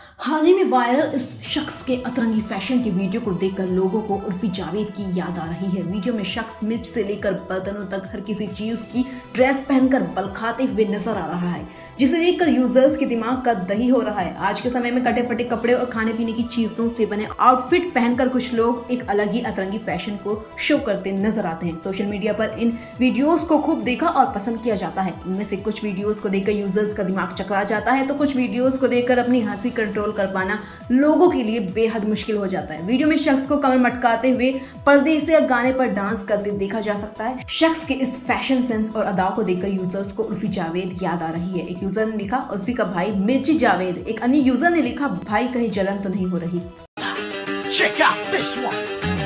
हाल ही में वायरल इस शख्स के अतरंगी फैशन के वीडियो को देखकर लोगों को उर्फी जावेद की याद आ रही है। वीडियो में शख्स मिर्च से लेकर बर्तनों तक हर किसी चीज की ड्रेस पहनकर बल खाते हुए नजर आ रहा है, जिसे देखकर यूजर्स के दिमाग का दही हो रहा है। आज के समय में कटे फटे कपड़े और खाने पीने की चीजों से बने आउटफिट पहनकर कुछ लोग एक अलग ही अतरंगी फैशन को शो करते नजर आते हैं। सोशल मीडिया पर इन वीडियोस को खूब देखा और पसंद किया जाता है। इनमें से कुछ वीडियोस को देखकर यूजर्स का दिमाग चकरा जाता है, तो कुछ वीडियोस को देखकर अपनी हंसी कंट्रोल कर पाना लोगों के लिए बेहद मुश्किल हो जाता है। वीडियो में शख्स को कमर मटकाते हुए पर्दे से गाने पर डांस करते देखा जा सकता है। शख्स के इस फैशन सेंस और अदाओं को देखकर यूजर्स को उर्फी जावेद याद आ रही है। एक यूजर ने लिखा, उर्फी का भाई मिर्ची जावेद। एक अन्य यूजर ने लिखा, भाई कहीं जलन तो नहीं हो रही। Check out this one.